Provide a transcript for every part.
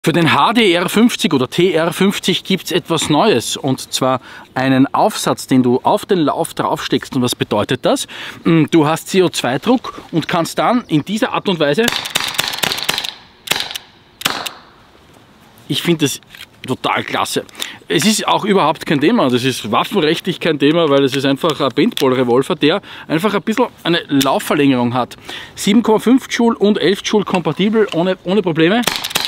Für den HDR50 oder TR50 gibt es etwas Neues, und zwar einen Aufsatz, den du auf den Lauf draufsteckst. Und was bedeutet das? Du hast CO2-Druck und kannst dann in dieser Art und Weise, ich finde das total klasse. Es ist auch überhaupt kein Thema, das ist waffenrechtlich kein Thema, weil es ist einfach ein Paintball-Revolver, der einfach ein bisschen eine Laufverlängerung hat. 7,5 Joule und 11 Joule kompatibel, ohne Probleme.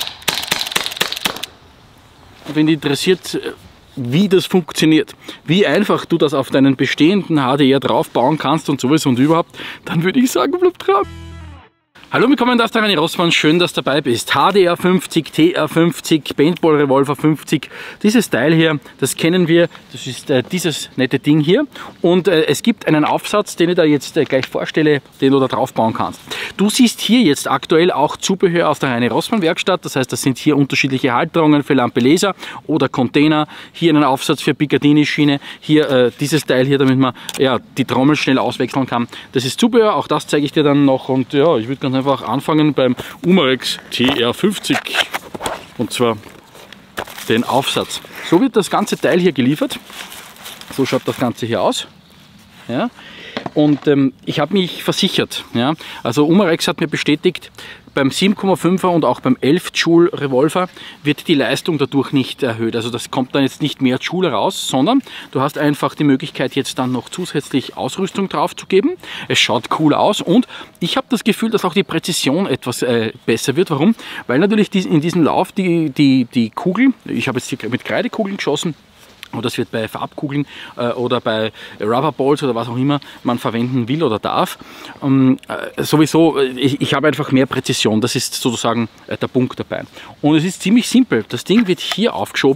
Wenn dich interessiert, wie das funktioniert, wie einfach du das auf deinen bestehenden HDR draufbauen kannst und sowieso und überhaupt, dann würde ich sagen, bleib dran. Hallo, willkommen, das ist der René Rossmann, schön, dass du dabei bist. HDR50, TR50, Paintball Revolver 50, dieses Teil hier, das kennen wir, das ist dieses nette Ding hier. Und es gibt einen Aufsatz, den ich da jetzt gleich vorstelle, den du da drauf bauen kannst. Du siehst hier jetzt aktuell auch Zubehör aus der René Rossmann Werkstatt, das heißt, das sind hier unterschiedliche Halterungen für Lampe Laser oder Container, hier einen Aufsatz für Picatinny-Schiene, hier dieses Teil hier, damit man ja, die Trommel schnell auswechseln kann. Das ist Zubehör, auch das zeige ich dir dann noch, und ja, ich würde ganz einfach anfangen beim Umarex TR50, und zwar den Aufsatz. So wird das ganze Teil hier geliefert. So schaut das Ganze hier aus. Ja. Und ich habe mich versichert. Ja. Also Umarex hat mir bestätigt, beim 7,5er und auch beim 11 Joule Revolver wird die Leistung dadurch nicht erhöht. Also das kommt dann jetzt nicht mehr Joule raus, sondern du hast einfach die Möglichkeit, jetzt dann noch zusätzlich Ausrüstung drauf zu geben. Es schaut cool aus und ich habe das Gefühl, dass auch die Präzision etwas besser wird. Warum? Weil natürlich in diesem Lauf die Kugel, ich habe jetzt hier mit Kreidekugeln geschossen, oder das wird bei Farbkugeln oder bei Rubberballs oder was auch immer man verwenden will oder darf. Sowieso, ich habe einfach mehr Präzision, das ist sozusagen der Punkt dabei. Und es ist ziemlich simpel, das Ding wird hier aufgeschoben,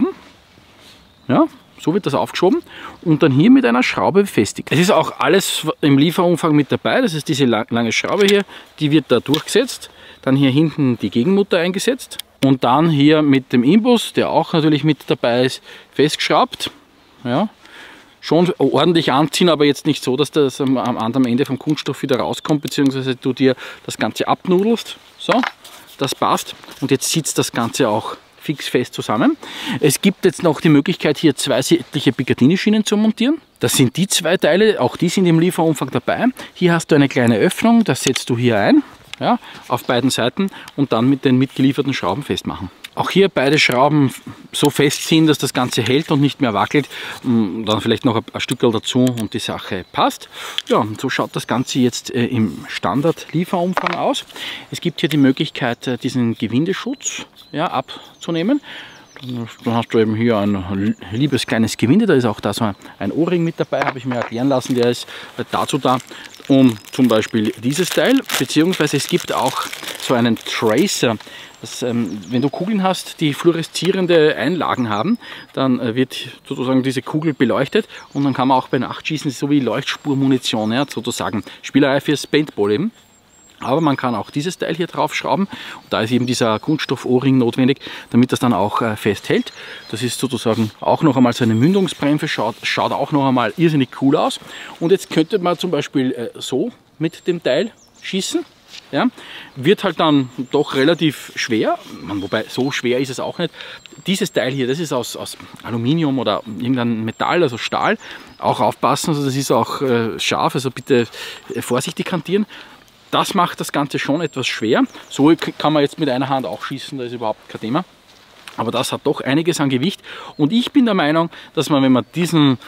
ja, so wird das aufgeschoben und dann hier mit einer Schraube befestigt. Es ist auch alles im Lieferumfang mit dabei, das ist diese lange Schraube hier, die wird da durchgesetzt, dann hier hinten die Gegenmutter eingesetzt. Und dann hier mit dem Imbus, der auch natürlich mit dabei ist, festgeschraubt. Ja. Schon ordentlich anziehen, aber jetzt nicht so, dass das am anderen Ende vom Kunststoff wieder rauskommt, beziehungsweise du dir das Ganze abnudelst. So, das passt. Und jetzt sitzt das Ganze auch fix fest zusammen. Es gibt jetzt noch die Möglichkeit, hier zwei seitliche Picatinny-Schienen zu montieren. Das sind die zwei Teile, auch die sind im Lieferumfang dabei. Hier hast du eine kleine Öffnung, das setzt du hier ein. Ja, auf beiden Seiten und dann mit den mitgelieferten Schrauben festmachen. Auch hier beide Schrauben so festziehen, dass das Ganze hält und nicht mehr wackelt. Dann vielleicht noch ein Stückel dazu und die Sache passt. Ja, und so schaut das Ganze jetzt im Standard-Lieferumfang aus. Es gibt hier die Möglichkeit, diesen Gewindeschutz abzunehmen. Dann hast du eben hier ein liebes kleines Gewinde, da ist auch da so ein Ohrring mit dabei, habe ich mir erklären lassen, der ist dazu da, um zum Beispiel dieses Teil, beziehungsweise es gibt auch so einen Tracer, das, wenn du Kugeln hast, die fluoreszierende Einlagen haben, dann wird sozusagen diese Kugel beleuchtet und dann kann man auch bei Nachtschießen so wie Leuchtspurmunition, ja, sozusagen Spielerei fürs Paintball eben. Aber man kann auch dieses Teil hier drauf schrauben und da ist eben dieser Kunststoff-Ohrring notwendig, damit das dann auch festhält. Das ist sozusagen auch noch einmal so eine Mündungsbremse, schaut auch noch einmal irrsinnig cool aus. Und jetzt könnte man zum Beispiel so mit dem Teil schießen. Ja, wird halt dann doch relativ schwer, wobei so schwer ist es auch nicht. Dieses Teil hier, das ist aus Aluminium oder irgendein Metall, also Stahl. Auch aufpassen, also das ist auch scharf, also bitte vorsichtig hantieren. Das macht das Ganze schon etwas schwer. So kann man jetzt mit einer Hand auch schießen, da ist überhaupt kein Thema. Aber das hat doch einiges an Gewicht. Und ich bin der Meinung, dass man, wenn man diesen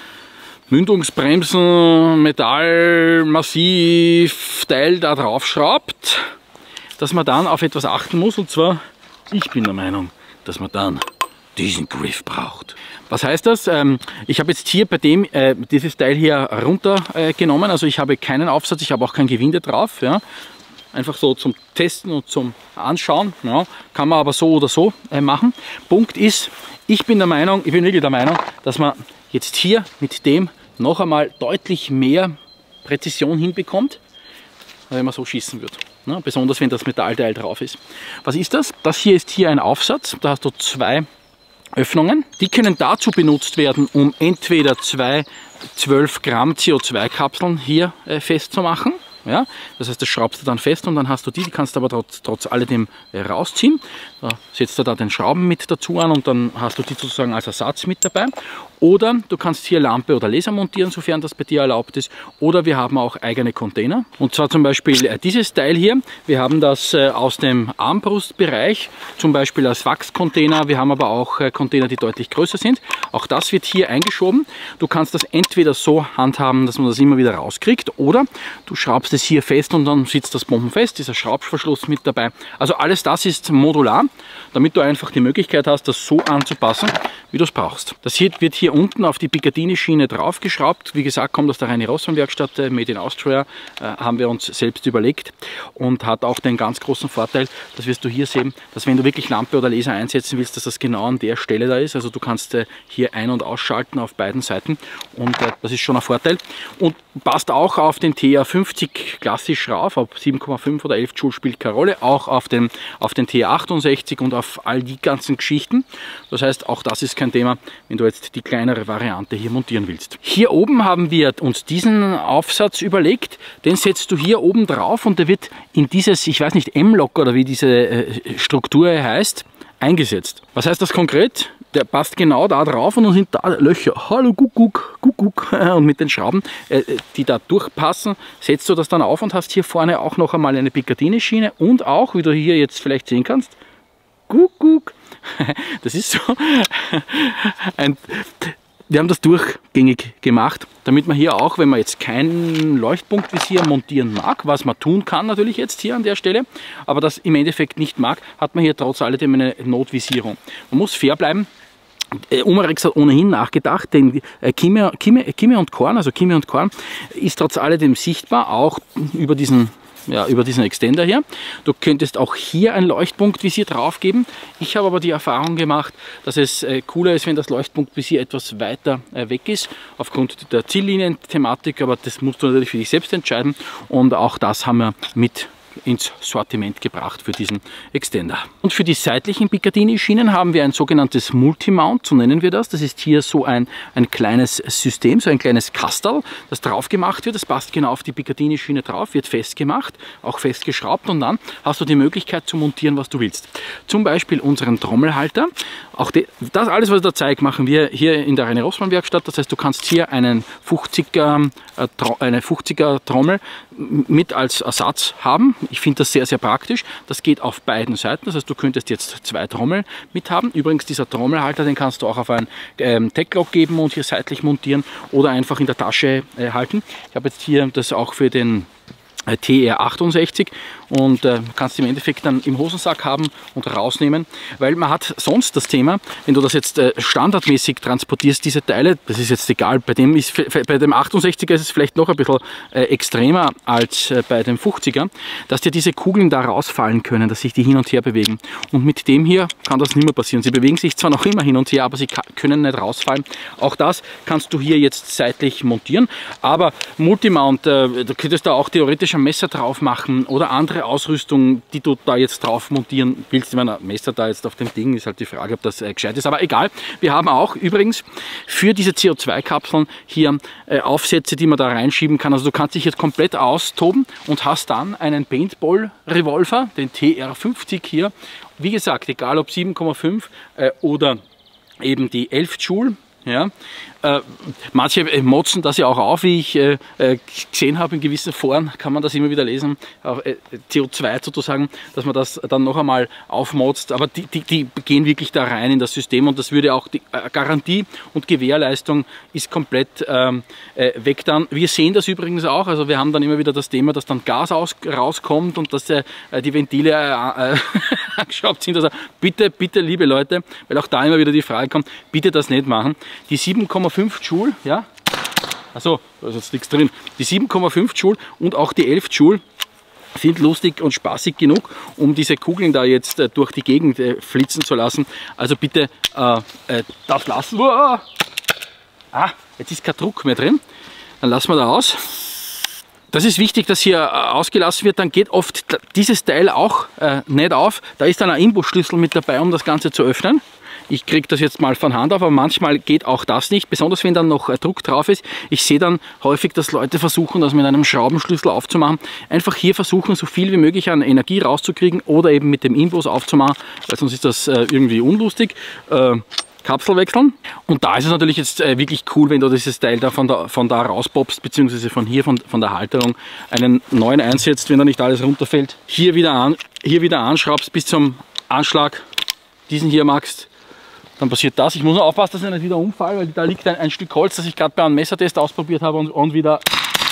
Mündungsbremsen, Metall, Massiv, Teil da drauf schraubt, dass man dann auf etwas achten muss. Und zwar, ich bin der Meinung, dass man dann diesen Griff braucht. Was heißt das? Ich habe jetzt hier bei dem dieses Teil hier runtergenommen, also ich habe keinen Aufsatz, ich habe auch kein Gewinde drauf. Ja. Einfach so zum Testen und zum Anschauen, ja. Kann man aber so oder so machen. Punkt ist, ich bin wirklich der Meinung, dass man jetzt hier mit dem noch einmal deutlich mehr Präzision hinbekommt, wenn man so schießen wird. Ja, besonders wenn das Metallteil drauf ist. Was ist das? Das hier ist hier ein Aufsatz, da hast du zwei Öffnungen. Die können dazu benutzt werden, um entweder zwei 12 Gramm CO2-Kapseln hier festzumachen. Ja? Das heißt, das schraubst du dann fest und dann hast du die kannst du aber trotz alledem rausziehen. Da setzt du da den Schrauben mit dazu an und dann hast du die sozusagen als Ersatz mit dabei. Oder du kannst hier Lampe oder Laser montieren, sofern das bei dir erlaubt ist. Oder wir haben auch eigene Container. Und zwar zum Beispiel dieses Teil hier. Wir haben das aus dem Armbrustbereich, zum Beispiel als Wachscontainer. Wir haben aber auch Container, die deutlich größer sind. Auch das wird hier eingeschoben. Du kannst das entweder so handhaben, dass man das immer wieder rauskriegt, oder du schraubst es hier fest und dann sitzt das bombenfest. Dieser Schraubverschluss mit dabei. Also alles das ist modular, damit du einfach die Möglichkeit hast, das so anzupassen, wie du es brauchst. Das hier wird hier unten auf die Picatinny-Schiene draufgeschraubt. Wie gesagt, kommt aus der Reine Rossmann-Werkstatt, Made in Austria, haben wir uns selbst überlegt und hat auch den ganz großen Vorteil, das wirst du hier sehen, dass wenn du wirklich Lampe oder Laser einsetzen willst, dass das genau an der Stelle da ist. Also du kannst hier ein- und ausschalten auf beiden Seiten und das ist schon ein Vorteil. Und passt auch auf den TR50 klassisch rauf, ob 7,5 oder 11 Joule spielt keine Rolle, auch auf den TR68 und auf all die ganzen Geschichten. Das heißt, auch das ist kein Thema, wenn du jetzt die kleinere Variante hier montieren willst. Hier oben haben wir uns diesen Aufsatz überlegt, den setzt du hier oben drauf und der wird in dieses, ich weiß nicht, M-Lock oder wie diese Struktur heißt, eingesetzt. Was heißt das konkret? Der passt genau da drauf und dann sind da Löcher. Hallo, Kuckuck, Kuckuck. Und mit den Schrauben, die da durchpassen, setzt du das dann auf und hast hier vorne auch noch einmal eine Picatinny-Schiene und auch, wie du hier jetzt vielleicht sehen kannst, Kuckuck. Das ist so wir haben das durchgängig gemacht, damit man hier auch, wenn man jetzt kein Leuchtpunktvisier montieren mag, was man tun kann natürlich jetzt hier an der Stelle, aber das im Endeffekt nicht mag, hat man hier trotz alledem eine Notvisierung. Man muss fair bleiben. Umarex hat ohnehin nachgedacht, denn Kime und Korn ist trotz alledem sichtbar, auch über diesen Extender hier. Du könntest auch hier ein Leuchtpunktvisier drauf geben. Ich habe aber die Erfahrung gemacht, dass es cooler ist, wenn das Leuchtpunktvisier etwas weiter weg ist, aufgrund der Ziellinien-Thematik, aber das musst du natürlich für dich selbst entscheiden und auch das haben wir mit ins Sortiment gebracht für diesen Extender. Und für die seitlichen Picatinny-Schienen haben wir ein sogenanntes Multimount, so nennen wir das. Das ist hier so ein kleines System, so ein kleines Kastel, das drauf gemacht wird. Das passt genau auf die Picatinny-Schiene drauf, wird festgemacht, auch festgeschraubt und dann hast du die Möglichkeit zu montieren, was du willst. Zum Beispiel unseren Trommelhalter. Auch das alles, was ich da zeige, machen wir hier in der Reine Rossmann Werkstatt. Das heißt, du kannst hier eine 50er Trommel mit als Ersatz haben. Ich finde das sehr, sehr praktisch. Das geht auf beiden Seiten. Das heißt, du könntest jetzt zwei Trommeln mit haben. Übrigens, dieser Trommelhalter, den kannst du auch auf einen Tech-Lock geben und hier seitlich montieren oder einfach in der Tasche halten. Ich habe jetzt hier das auch für den TR68 und kannst im Endeffekt dann im Hosensack haben und rausnehmen, weil man hat sonst das Thema, wenn du das jetzt standardmäßig transportierst, diese Teile, das ist jetzt egal, bei dem 68er ist es vielleicht noch ein bisschen extremer als bei dem 50er, dass dir diese Kugeln da rausfallen können, dass sich die hin und her bewegen und mit dem hier kann das nicht mehr passieren. Sie bewegen sich zwar noch immer hin und her, aber sie können nicht rausfallen. Auch das kannst du hier jetzt seitlich montieren, aber Multimount, du könntest da auch theoretisch ein Messer drauf machen oder andere Ausrüstung, die du da jetzt drauf montieren willst. Ich meine, ein Messer da jetzt auf dem Ding ist halt die Frage, ob das gescheit ist, aber egal. Wir haben auch übrigens für diese CO2-Kapseln hier Aufsätze, die man da reinschieben kann. Also du kannst dich jetzt komplett austoben und hast dann einen Paintball-Revolver, den TR50 hier. Wie gesagt, egal ob 7,5 oder eben die 11 Joule. Ja, manche motzen das ja auch auf, wie ich gesehen habe in gewissen Foren, kann man das immer wieder lesen, CO2 sozusagen, dass man das dann noch einmal aufmotzt, aber die gehen wirklich da rein in das System und das würde auch die Garantie und Gewährleistung ist komplett weg dann. Wir sehen das übrigens auch, also wir haben dann immer wieder das Thema, dass dann Gas rauskommt und dass die Ventile angeschraubt sind, also bitte, bitte liebe Leute, weil auch da immer wieder die Frage kommt, bitte das nicht machen. Die 7,5 Joule, ja, also da ist jetzt nichts drin, die 7,5 Joule und auch die 11 Joule sind lustig und spaßig genug, um diese Kugeln da jetzt durch die Gegend flitzen zu lassen. Also bitte das lassen. Jetzt ist kein Druck mehr drin, dann lassen wir da aus. Das ist wichtig, dass hier ausgelassen wird, dann geht oft dieses Teil auch nicht auf. Da ist dann ein Imbusschlüssel mit dabei, um das Ganze zu öffnen. Ich kriege das jetzt mal von Hand auf, aber manchmal geht auch das nicht, besonders wenn dann noch Druck drauf ist. Ich sehe dann häufig, dass Leute versuchen, das mit einem Schraubenschlüssel aufzumachen. Einfach hier versuchen, so viel wie möglich an Energie rauszukriegen oder eben mit dem Imbus aufzumachen, weil sonst ist das irgendwie unlustig. Kapsel wechseln. Und da ist es natürlich jetzt wirklich cool, wenn du dieses Teil da von da rauspopst, beziehungsweise von hier, von der Halterung, einen neuen einsetzt, wenn da nicht alles runterfällt. Hier wieder anschraubst bis zum Anschlag, diesen hier magst, dann passiert das. Ich muss nur aufpassen, dass ich nicht wieder umfalle, weil da liegt ein Stück Holz, das ich gerade bei einem Messertest ausprobiert habe und wieder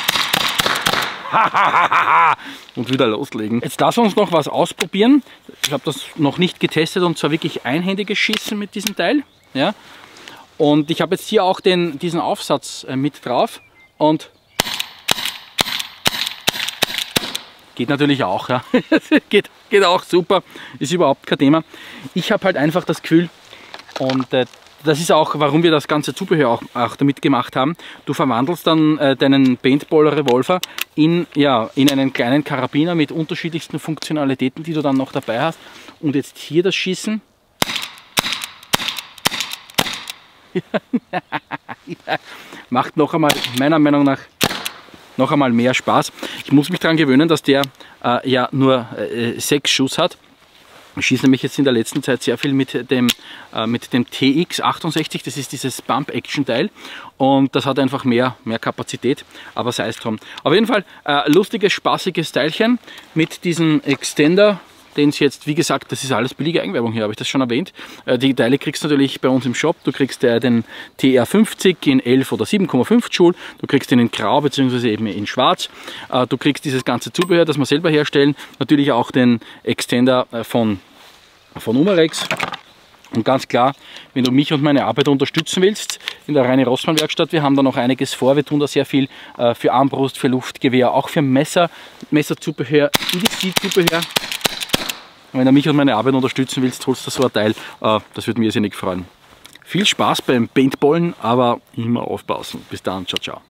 und wieder loslegen. Jetzt lassen wir uns noch was ausprobieren. Ich habe das noch nicht getestet und zwar wirklich einhändiges Schießen mit diesem Teil. Ja? Und ich habe jetzt hier auch diesen Aufsatz mit drauf und geht natürlich auch. Ja? geht auch super, ist überhaupt kein Thema. Ich habe halt einfach das Gefühl, und das ist auch, warum wir das ganze Zubehör auch damit gemacht haben. Du verwandelst dann deinen Paintball-Revolver in einen kleinen Karabiner mit unterschiedlichsten Funktionalitäten, die du dann noch dabei hast. Und jetzt hier das Schießen. Macht noch einmal, meiner Meinung nach, noch einmal mehr Spaß. Ich muss mich daran gewöhnen, dass der ja nur 6 Schuss hat. Ich schieße nämlich jetzt in der letzten Zeit sehr viel mit dem TX68, das ist dieses Pump-Action-Teil und das hat einfach mehr Kapazität, aber sei es drum. Auf jeden Fall lustiges, spaßiges Teilchen mit diesem Extender, den es jetzt, wie gesagt, das ist alles billige Eigenwerbung hier, habe ich das schon erwähnt. Die Teile kriegst du natürlich bei uns im Shop. Du kriegst den TR50 in 11 oder 7,5 Joule, du kriegst den in Grau bzw. eben in Schwarz. Du kriegst dieses ganze Zubehör, das wir selber herstellen, natürlich auch den Extender von Umarex. Und ganz klar, wenn du mich und meine Arbeit unterstützen willst in der Reine Rossmann Werkstatt, wir haben da noch einiges vor. Wir tun da sehr viel für Armbrust, für Luftgewehr, auch für Messerzubehör, Medizinzubehör. Wenn du mich und meine Arbeit unterstützen willst, holst du so ein Teil. Das würde mich irrsinnig freuen. Viel Spaß beim Paintballen, aber immer aufpassen. Bis dann, ciao, ciao.